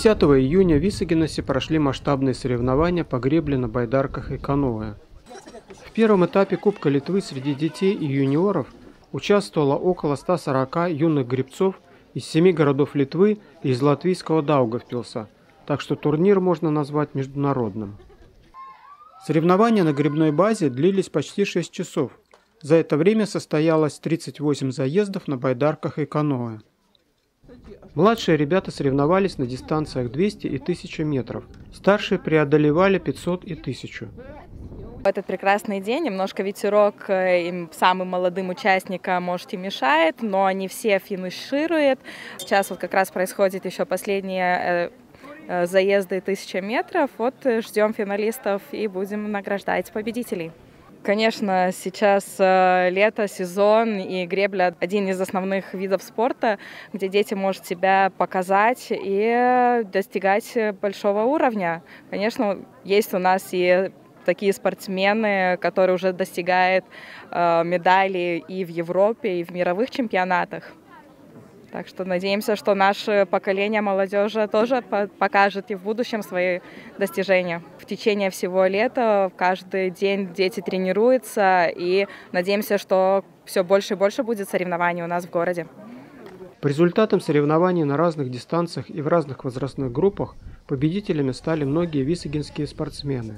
10 июня в Висагенасе прошли масштабные соревнования по гребле на байдарках и каноэ. В первом этапе Кубка Литвы среди детей и юниоров участвовало около 140 юных гребцов из 7 городов Литвы и из латвийского Даугавпилса, так что турнир можно назвать международным. Соревнования на гребной базе длились почти 6 часов. За это время состоялось 38 заездов на байдарках и каноэ. Младшие ребята соревновались на дистанциях 200 и 1000 метров. Старшие преодолевали 500 и 1000. В этот прекрасный день немножко ветерок им, самым молодым участникам, может, и мешает, но они все финишируют. Сейчас вот как раз происходит еще последние заезды 1000 метров. Вот ждем финалистов и будем награждать победителей. Конечно, сейчас лето, сезон, и гребля – один из основных видов спорта, где дети могут себя показать и достигать большого уровня. Конечно, есть у нас и такие спортсмены, которые уже достигают медалей и в Европе, и в мировых чемпионатах. Так что надеемся, что наше поколение молодежи тоже покажет и в будущем свои достижения. В течение всего лета каждый день дети тренируются, и надеемся, что все больше и больше будет соревнований у нас в городе. По результатам соревнований на разных дистанциях и в разных возрастных группах победителями стали многие висагенские спортсмены.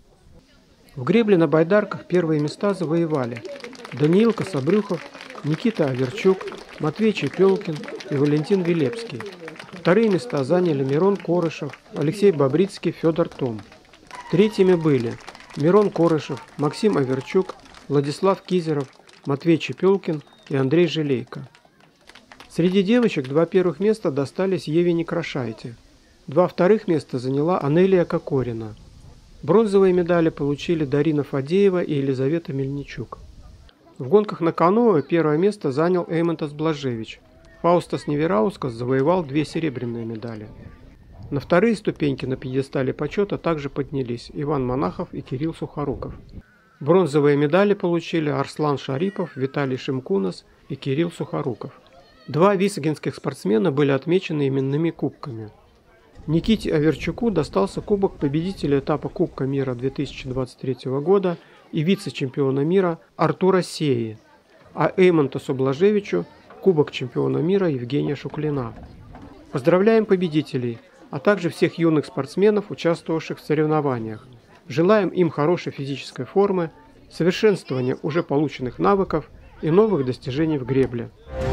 В гребле на байдарках первые места завоевали Даниил Кособрюхов, Никита Аверчук, Матвей Чепелкин и Валентин Вилепский. Вторые места заняли Мирон Корышев, Алексей Бобрицкий, Федор Том. Третьими были Мирон Корышев, Максим Аверчук, Владислав Кизеров, Матвей Чепелкин и Андрей Желейко. Среди девочек 2 первых места достались Еве Некрашайте. 2 вторых места заняла Анелия Кокорина. Бронзовые медали получили Дарина Фадеева и Елизавета Мельничук. В гонках на каноэ первое место занял Эймонтас Блажевич. Фаустас Невераускас завоевал 2 серебряные медали. На вторые ступеньки на пьедестале почета также поднялись Иван Монахов и Кирилл Сухоруков. Бронзовые медали получили Арслан Шарипов, Виталий Шимкунас и Кирилл Сухоруков. 2 висагенских спортсмена были отмечены именными кубками. Никите Аверчуку достался кубок победителя этапа Кубка мира 2023 года и вице-чемпиона мира Артура Сеи, а Эймонтасу Блажевичу кубок чемпиона мира Евгения Шуклина. Поздравляем победителей, а также всех юных спортсменов, участвовавших в соревнованиях. Желаем им хорошей физической формы, совершенствования уже полученных навыков и новых достижений в гребле.